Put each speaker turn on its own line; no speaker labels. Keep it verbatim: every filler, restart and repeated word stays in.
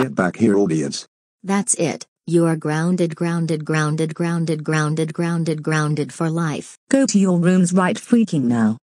Get back here, audience.
That's it. You are grounded, grounded, grounded, grounded, grounded, grounded, grounded for life.
Go to your rooms right freaking now.